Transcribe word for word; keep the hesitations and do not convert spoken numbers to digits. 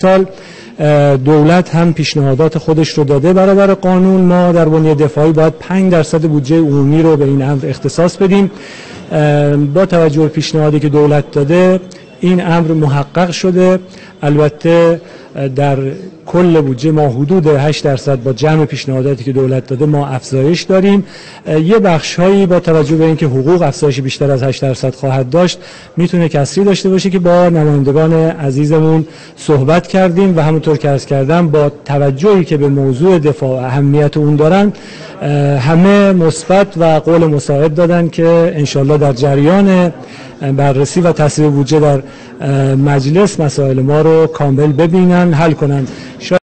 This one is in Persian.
سال دولت هم پیشنهادات خودش رو داده برابر قانون. ما در بنیه دفاعی باید پنج درصد بودجه عمومی رو به این امر اختصاص بدیم. با توجه به پیشنهادی که دولت داده این امر محقق شده. البته در کل بودجه ما حدود هشت درصد با جمع پیشنهاداتی که دولت داده ما افزایش داریم. یه بخش‌هایی با توجه به اینکه حقوق افزایش بیشتر از هشت درصد خواهد داشت میتونه کسری داشته باشه که با نمایندگان عزیزمون صحبت کردیم و همونطور که عرض کردم با توجهی که به موضوع دفاع اهمیت اون دارن همه مثبت و قول مساعد دادن که انشالله در جریان بررسی و تصویب بودجه در مجلس مسائل ما رو کامل ببینن، حل کنن.